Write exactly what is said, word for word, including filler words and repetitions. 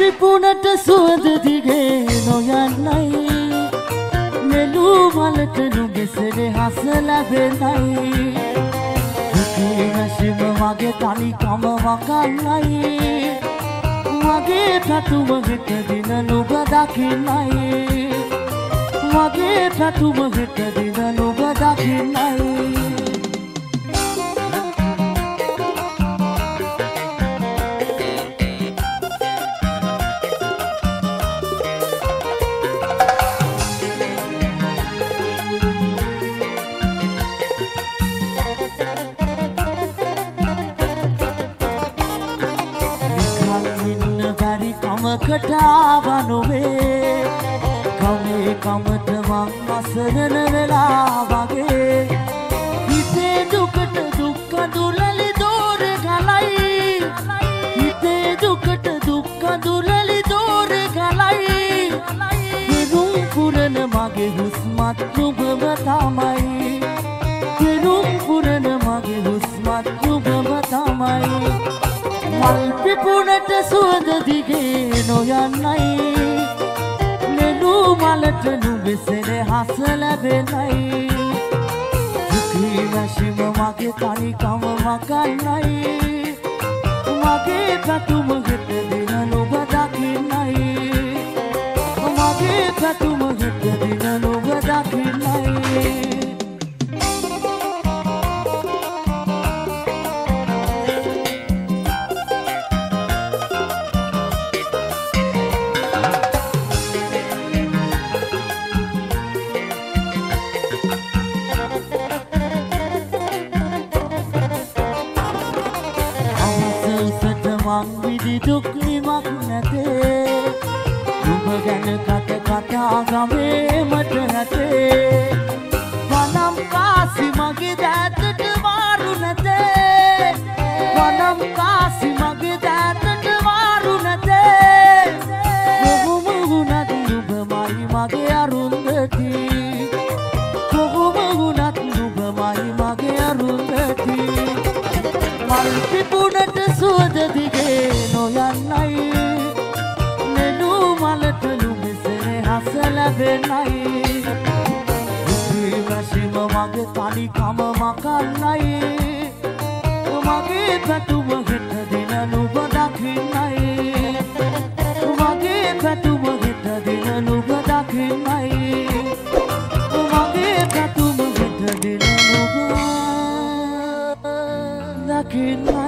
පිපුණට සුවඳ දිගේ නොයන්නයි නෙළු මලට නුඹසෙරේ හස ලැබෙනයි දුකේ නැසිම මගේ තනිකම වකන්නයි මගේ පැතුම හෙට දින නුඹ දකින්නයි මගේ පැතුම හෙට දින නුඹ දකින්නයි කටාවනුවේ කමේ කමට මං අසරණ වෙලා වගේ හිතේ දුකට දුක්ඛ දුලලි දෝර ගලයි හිතේ දුකට දුක්ඛ දුලලි දෝර ගලයි හිරුම් පුරන මගේ හුස්මත් නුඹම තමයි හිරුම් පුරන මගේ හුස්මත් නුඹම තමයි මල් පිපුණට සුවඳ දිගේ නොයන්නයි නෙළු මලට නුඹසෙරේ හස ලැබෙනයි දුකේ නැසිම මගේ තනිකම මකන්නයි මගේ පැතුම හෙට දින නුඹ දකින්නයි මගේ පැතුම හෙට දින නුඹ දකින්නයි දුක් නිමක් නැතේ නුඹ ගැන කට කතා ගමේමට නැතේ වනම් කාසි මගේ දෑතට මාරු නැතේ වනම් කාසි මගේ දෑතට මාරු නැතේ කොහොම වුණත් නුඹමයි මගේ අරුන්දති කොහොම වුණත් නුඹමයි මගේ අරුන්දති මල් පිපුණට සුවඳ දිගේ නොයන්නයි නෙළු මලට නුඹසෙරේ හස ලැබෙනයි දුකේ නැසිම මගේ තනිකම මකන්නයි මගේ පැතුම හෙට දින නුඹ දකින්නයි මගේ පැතුම හෙට දින නුඹ දකින්නයි මගේ පැතුම හෙට දින නුඹ දකින්නයි